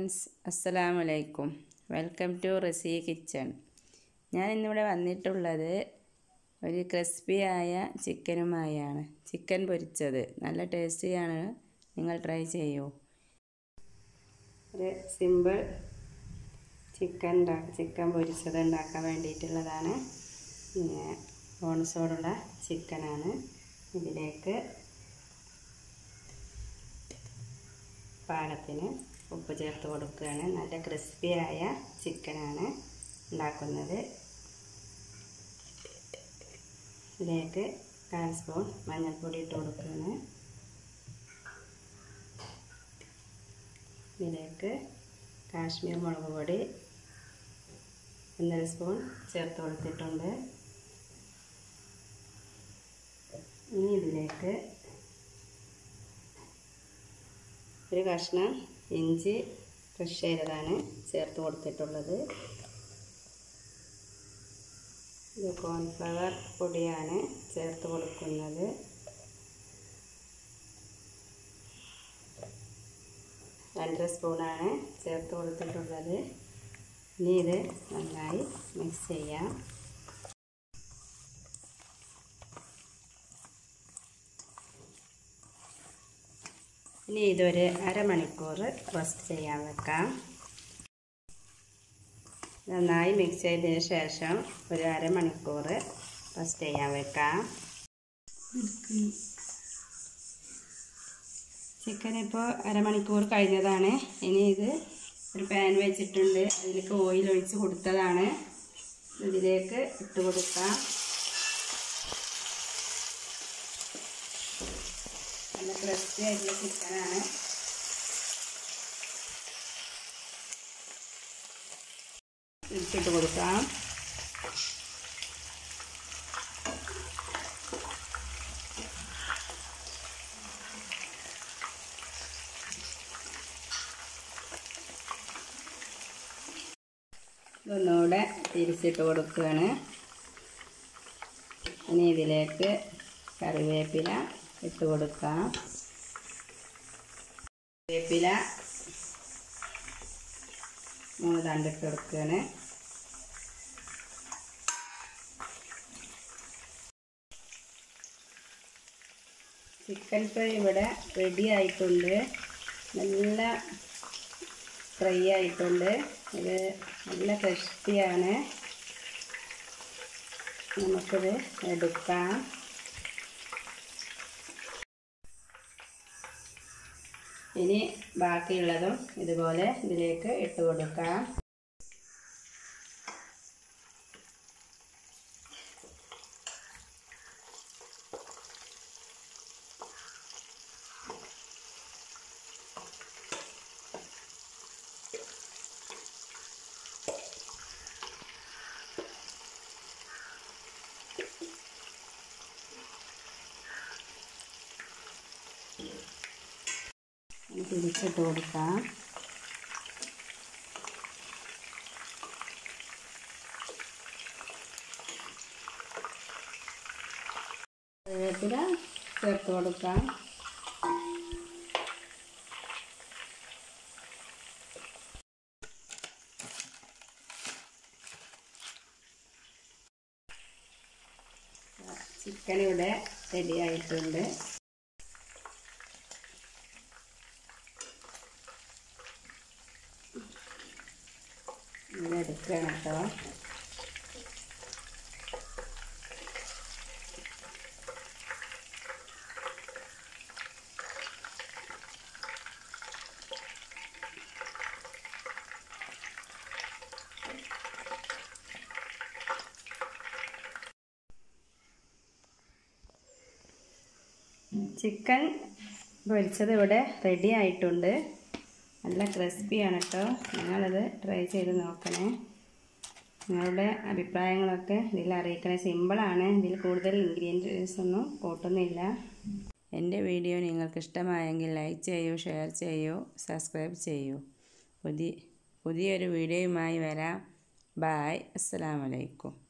Friends, അസ്സലാമു അലൈക്കും. Welcome to Razi kitchen. ഞാൻ ഇന്നിവിടെ വന്നിട്ടുള്ളത് ഒരു ക്രിസ്പിയായ ചിക്കനുമായാണ്. ചിക്കൻ പൊരിച്ചത് നല്ല ടേസ്റ്റിയാണ്, നിങ്ങൾ ട്രൈ ചെയ്യൂ. ഒരു സിമ്പിൾ ചിക്കൻ പൊരിച്ചത് ഉണ്ടാക്കാൻ വേണ്ടിയിട്ടുള്ളതാണ്. ബോൺസോടുള്ള ചിക്കനാണ്. ഇതിലേക്ക് പാകത്തിന് ഉപ്പ് ചേർത്ത് കൊടുക്കുകയാണ്. നല്ല ക്രിസ്പിയായ ചിക്കനാണ് ഉണ്ടാക്കുന്നത്. ഇതിലേക്ക് 1/4 സ്പൂൺ മഞ്ഞൾപ്പൊടി ഇട്ട് കൊടുക്കുകയാണ്. ഇതിലേക്ക് കാശ്മീർ മുളക് പൊടി 1.5 സ്പൂൺ ചേർത്ത് കൊടുത്തിട്ടുണ്ട്. ഇനി ഇതിലേക്ക് ഒരു കഷ്ണം ഇഞ്ചി ക്രഷ് ചെയ്തതാണ് ചേർത്ത് കൊടുത്തിട്ടുള്ളത്. ഇത് കോൺഫ്ലവർ പൊടിയാണ് ചേർത്ത് കൊടുക്കുന്നത്. രണ്ടര സ്പൂണാണ് ചേർത്ത് കൊടുത്തിട്ടുള്ളത്. ഇനി ഇത് നന്നായി മിക്സ് ചെയ്യാം. ഇനി ഇതൊരു അരമണിക്കൂർ റെസ്റ്റ് ചെയ്യാൻ വെക്കാം. നന്നായി മിക്സ് ചെയ്തതിന് ശേഷം ഒരു അരമണിക്കൂർ റെസ്റ്റ് ചെയ്യാൻ വെക്കാം. ചിക്കൻ ഇപ്പോൾ അരമണിക്കൂർ കഴിഞ്ഞതാണ്. ഇനി ഇത് ഒരു പാൻ വെച്ചിട്ടുണ്ട്, അതിലേക്ക് ഓയിൽ ഒഴിച്ച് കൊടുത്തതാണ്. ഇതിലേക്ക് ഇട്ട് കൊടുക്കാം. നല്ല ക്രിസ്പി ആയിട്ടുള്ള ചിക്കനാണ്. ഇട്ടിട്ട് കൊടുക്കാം. ഒന്നുകൂടെ തിരിച്ചിട്ട് കൊടുക്കുകയാണ്. ഇനി ഇതിലേക്ക് കറിവേപ്പില ഇട്ട് കൊടുക്കാം. വേപ്പില 3 തണ്ട് ഇട്ട് കൊടുക്കുകയാണ്. ചിക്കൻ ഫ്രൈ ഇവിടെ റെഡി ആയിട്ടുണ്ട്. നല്ല ഫ്രൈ ആയിട്ടുണ്ട്. ഇത് നല്ല ക്രിസ്പിയാണ്. നമുക്കിത് എടുക്കാം. ഇനി ബാക്കിയുള്ളതും ഇതുപോലെ ഇതിലേക്ക് ഇട്ട് കൊടുക്കാം. തിരിച്ചിട്ട് കൊടുക്കാം. കറിവേപ്പില ചേർത്ത് കൊടുക്കാം. ചിക്കൻ ഇവിടെ റെഡി ആയിട്ടുണ്ട്. എടുക്കണം കേട്ടോ. ചിക്കൻ പൊരിച്ചത് ഇവിടെ റെഡി ആയിട്ടുണ്ട്. നല്ല ക്രിസ്പിയാണ് കേട്ടോ. നിങ്ങളത് ട്രൈ ചെയ്ത് നോക്കണേ. നിങ്ങളുടെ അഭിപ്രായങ്ങളൊക്കെ ഇതിൽ അറിയിക്കണേ. സിമ്പിളാണ്, ഇതിൽ കൂടുതൽ ഇൻഗ്രീഡിയൻസ് ഒന്നും കൂട്ടുന്നില്ല. എൻ്റെ വീഡിയോ നിങ്ങൾക്ക് ഇഷ്ടമായെങ്കിൽ ലൈക്ക് ചെയ്യൂ, ഷെയർ ചെയ്യൂ, സബ്സ്ക്രൈബ് ചെയ്യൂ. പുതിയൊരു വീഡിയോയുമായി വരാം. ബായ്. അസ്സലാമു അലൈക്കും.